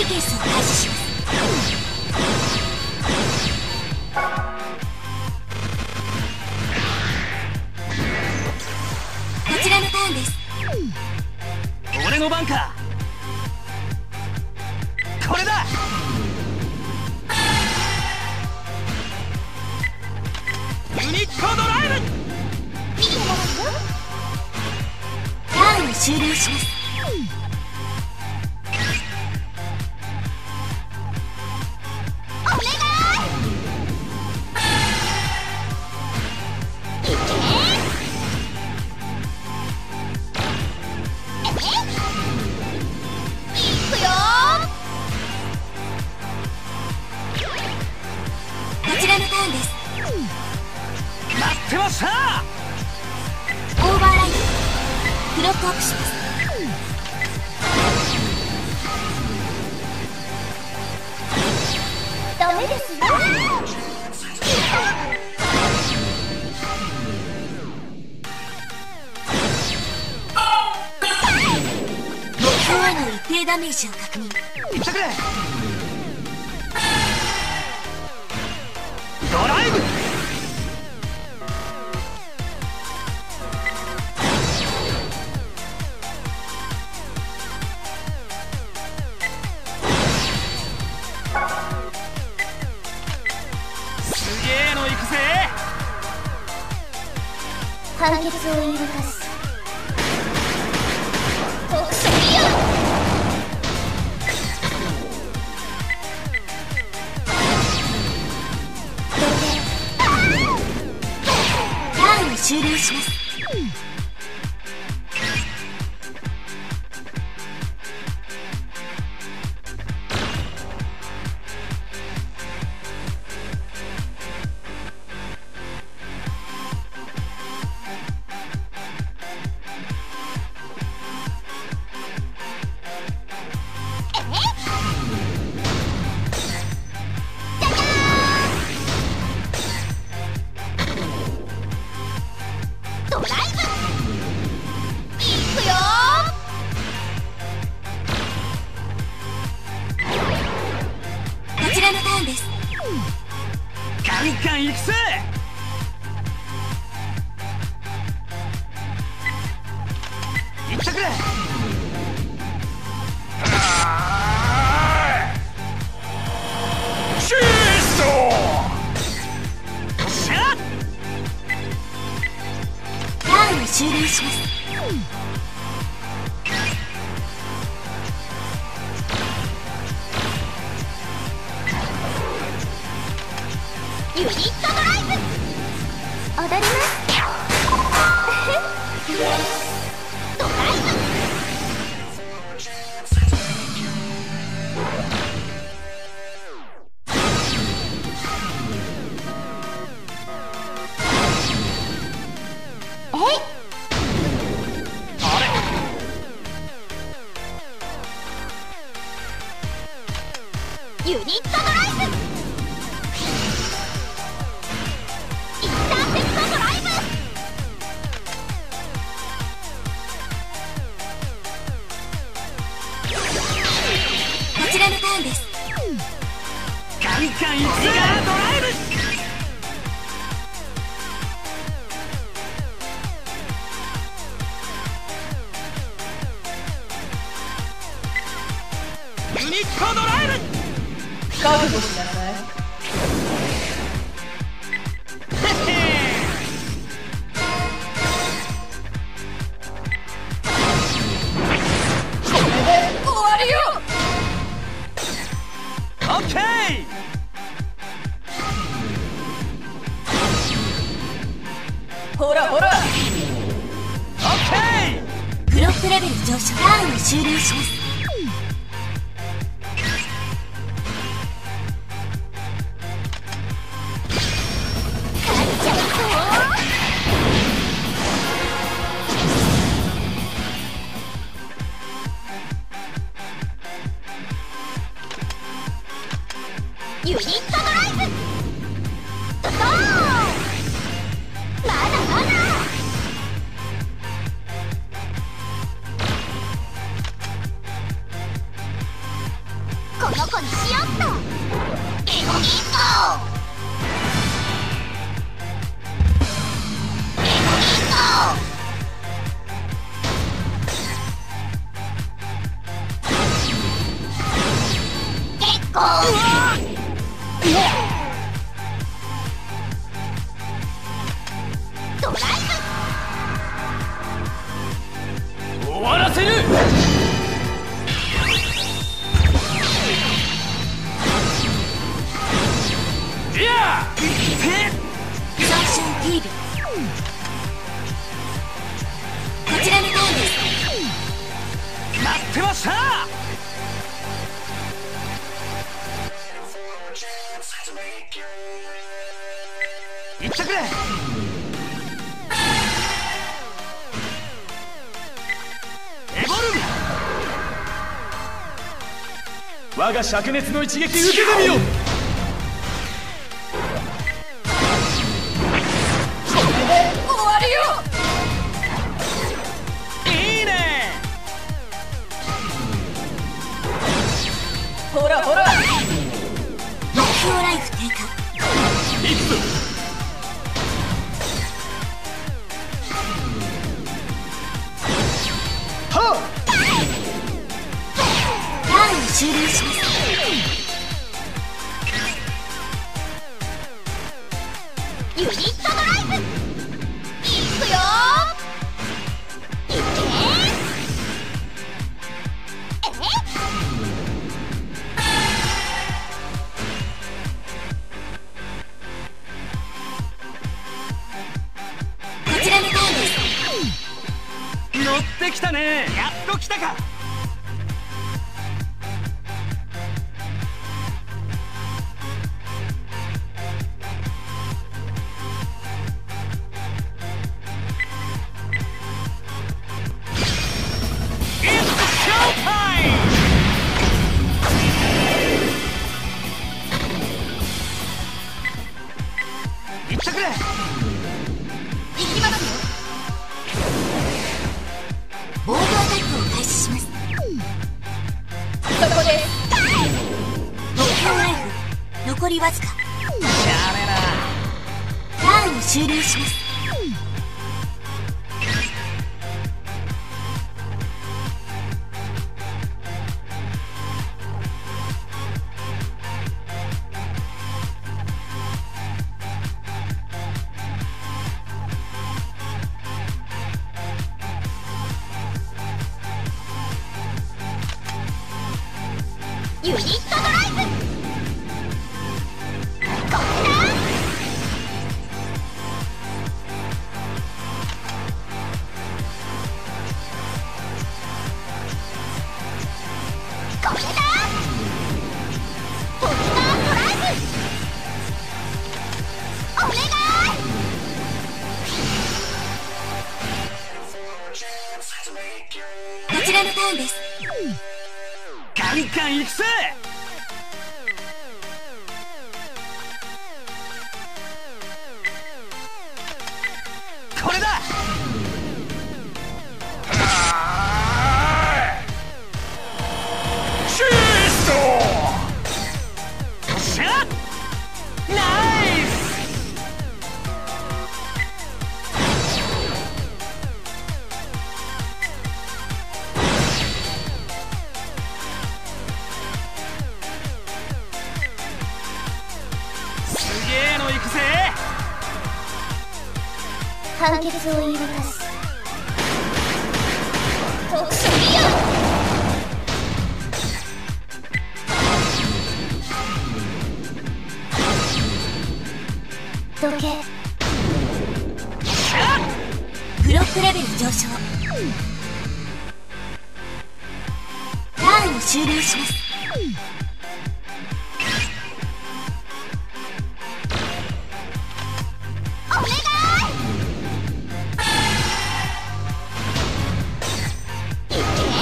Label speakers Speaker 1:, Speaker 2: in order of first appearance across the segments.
Speaker 1: ーケンスを開始します。こちらのターンです。
Speaker 2: 俺の番か。これだ。ユニットドライブ。
Speaker 1: ターンを終了します。こちらのターンです。
Speaker 2: 待ってました。
Speaker 1: オーバーライドフロットアップします。ダメですよ。目標への一定ダメージを確認。
Speaker 2: いってくれ。ドライブ。すげえの行くぜ。
Speaker 1: 判決を言い渡す。特殊リアターンを終了します。ドライブいくよ。こちらのターンです。
Speaker 2: ガンガン行くぜ。行ってくれ。シーソー。よっしゃ。
Speaker 1: ターンを終了します。ユニットドライブ踊ります。ドライブユニットドライブインターセプトドライブ。こちらのターンです。
Speaker 2: ガンガン行くぜ。ドライブ。ユニットドライブ。
Speaker 3: 覚悟しなさい。これで終わりよ。
Speaker 2: オッケー。
Speaker 3: ほらほら。
Speaker 2: オッケー。
Speaker 1: フロットレベル上昇。ターンを終了します。ユニットドライブドドーン。まだまだ。ここの子にしよっと。エゴギットエゴギット結構ドライブ
Speaker 2: 終わらせる。いや
Speaker 1: ソーシャンフィールこちらのターンです。
Speaker 2: 待ってました。行ってくれ。エボルブ。我が灼熱の一撃受けてみよう。
Speaker 3: 終わりよ。
Speaker 2: いいね。
Speaker 3: ほらほら。
Speaker 1: 目標ライフ低下。
Speaker 2: 行くぞ。はっ。
Speaker 1: ターンを終了します。ユニットドライブいくよー。いけこちらのターンです。
Speaker 2: 乗ってきたね。やっと来たか。行ってくれ。
Speaker 3: 行きますよ。
Speaker 1: ボードアタックを開始します。
Speaker 3: そこです。
Speaker 1: 目標ライフ残りわずか。
Speaker 2: やめな。
Speaker 1: ターンを終了します。ユニットドライブこれだ。これだ。トリガードライブお願い。こちらのターンです。
Speaker 2: ガンガン行くぜ。これだ。シースト。よっしゃ。ナイス。すげえの行くぜ。
Speaker 1: 判決を言い渡す。
Speaker 3: 特殊リア。
Speaker 1: どけ。ブロックレベル上昇。ターンを終了します。お願い。いけ。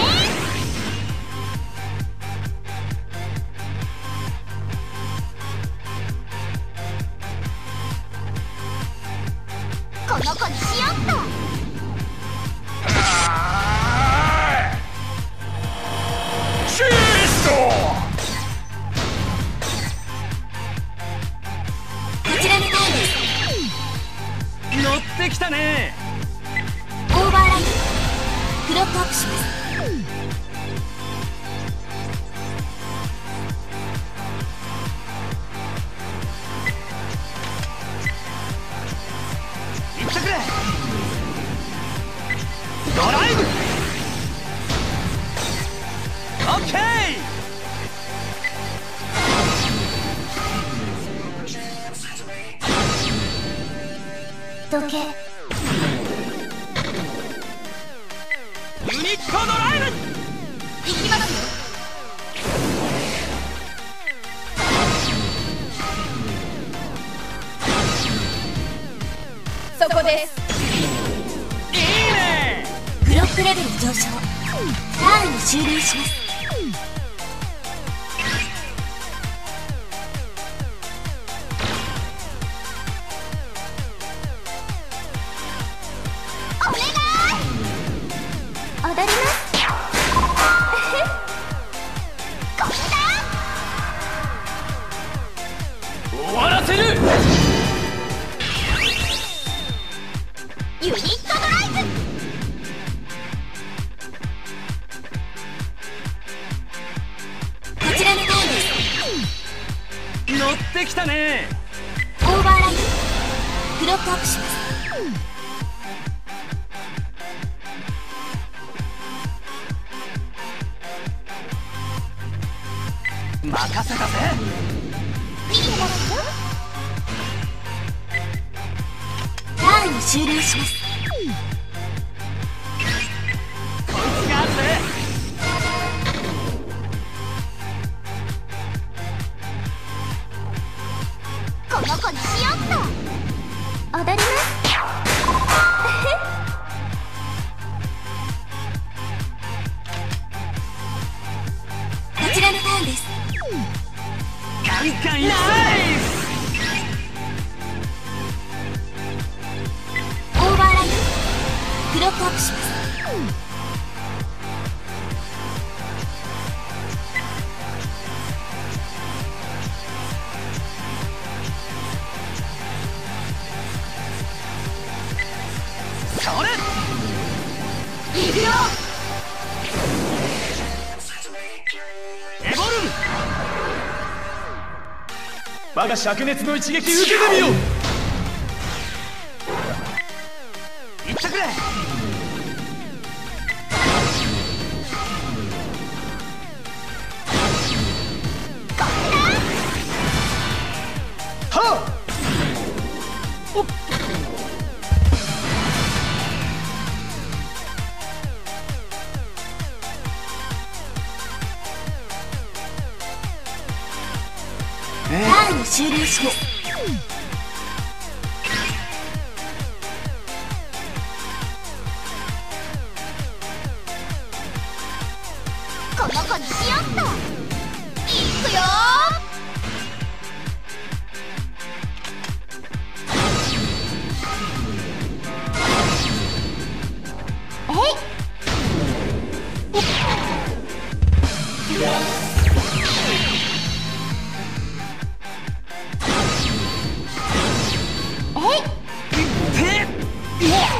Speaker 1: この子にしよっと。
Speaker 2: シースト。 ってきたね。
Speaker 1: オーバーライトフロットアップします。
Speaker 2: 行ってくれ。ドライブ。オッケー。
Speaker 1: 時計
Speaker 2: ユニットドライブ。
Speaker 3: 行きますよ。そこです。
Speaker 2: いいね。
Speaker 1: ブロックレベル上昇。ターンに終了します。踊ります。これだ。
Speaker 2: 終わらせる。
Speaker 1: ユニットドライブ。こちらのターンです。
Speaker 2: 乗ってきたね。
Speaker 1: オーバーライトフロットアップします。
Speaker 2: 任せたぜ。
Speaker 1: 逃げますよ。ターンに終了します。
Speaker 2: こいつがあるぜ。
Speaker 1: この子にしよっと。踊ります。こちらのターンです。
Speaker 2: カンカンナイス。
Speaker 1: オーバーライトフロットアップします。
Speaker 2: それ。
Speaker 3: 行くよ。
Speaker 2: エボルン。我が灼熱の一撃受けてみよう。行ってくれ。はっ。おっ。
Speaker 1: ターンに終了します。この子にしよっと。いくよー。えい。
Speaker 2: てっ。